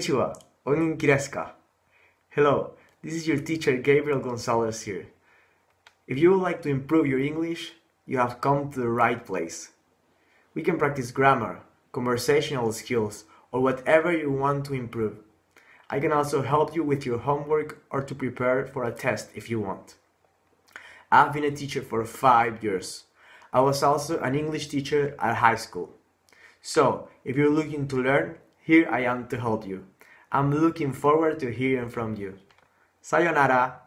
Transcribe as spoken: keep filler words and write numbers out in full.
Konnichiwa, o genki desu ka? Hello, this is your teacher Gabriel Gonzalez here. If you would like to improve your English, you have come to the right place. We can practice grammar, conversational skills, or whatever you want to improve. I can also help you with your homework or to prepare for a test if you want. I've been a teacher for five years. I was also an English teacher at high school. So, if you're looking to learn, here I am to help you. I'm looking forward to hearing from you. Sayonara!